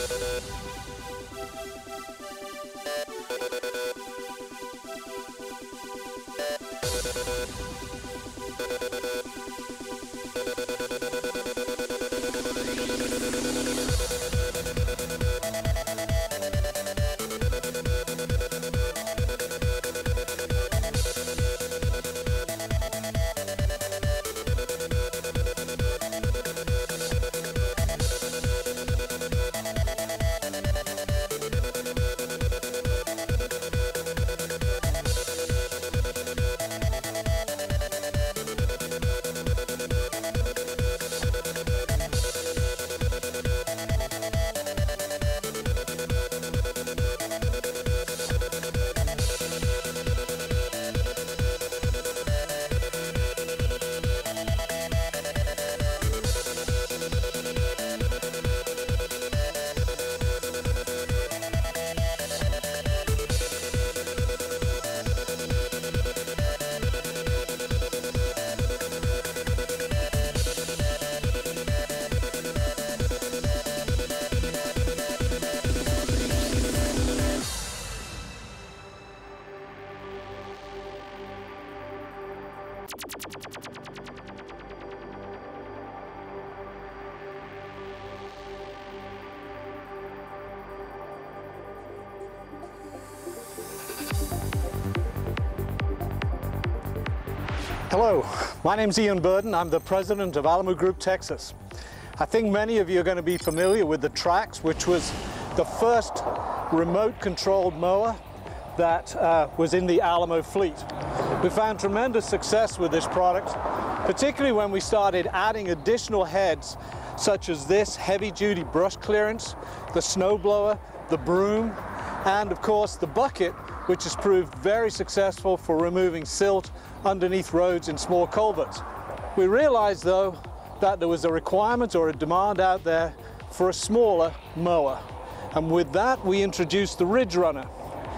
Hello, my name's Ian Burden. I'm the president of Alamo Group Texas. I think many of you are going to be familiar with the Trax, which was the first remote-controlled mower that was in the Alamo fleet. We found tremendous success with this product, particularly when we started adding additional heads such as this heavy-duty brush clearance, the snowblower, the broom, and of course the bucket, which has proved very successful for removing silt underneath roads in small culverts. We realized though that there was a requirement or a demand out there for a smaller mower, and with that we introduced the RidgeRunner.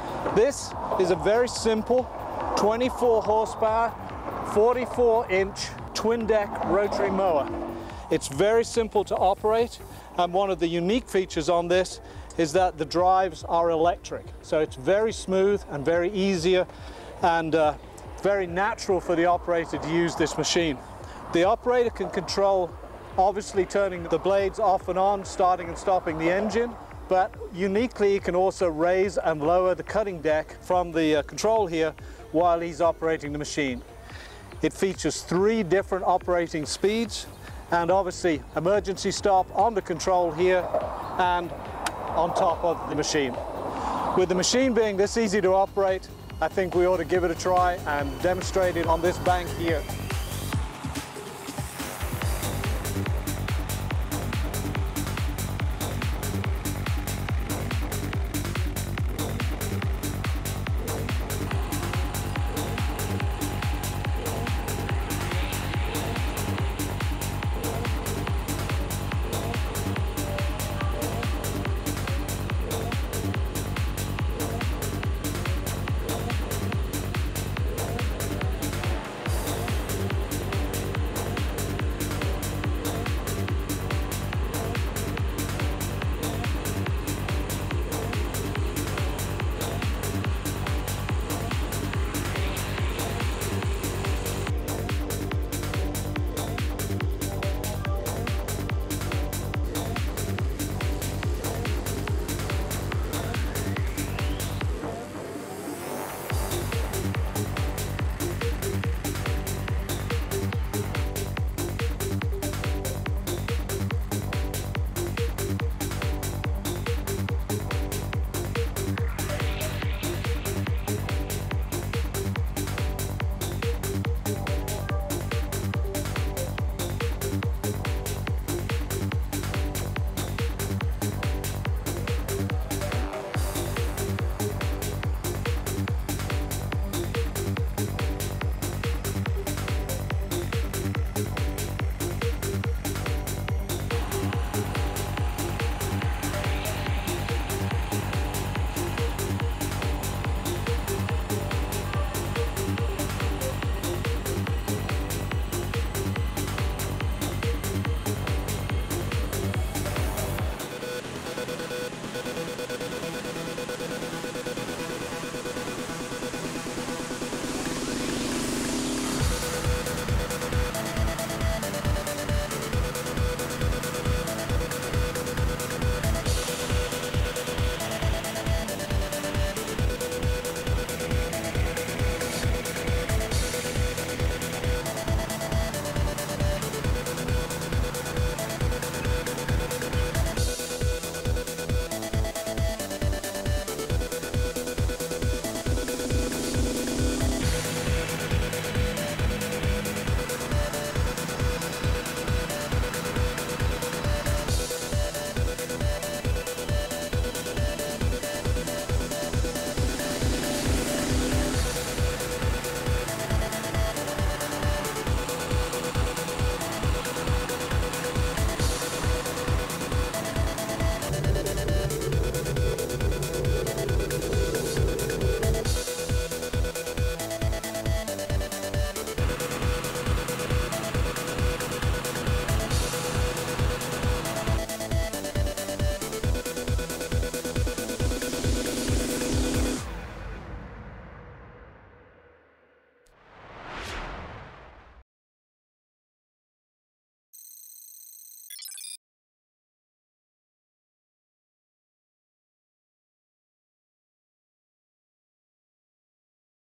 This is a very simple 24 horsepower 44-inch twin deck rotary mower. It's very simple to operate, and one of the unique features on this is that the drives are electric, so it's very smooth and very easier and very natural for the operator to use this machine. The operator can control obviously turning the blades off and on, starting and stopping the engine, but uniquely he can also raise and lower the cutting deck from the control here while he's operating the machine. It features 3 different operating speeds and obviously emergency stop on the control here and on top of the machine. With the machine being this easy to operate, I think we ought to give it a try and demonstrate it on this bank here.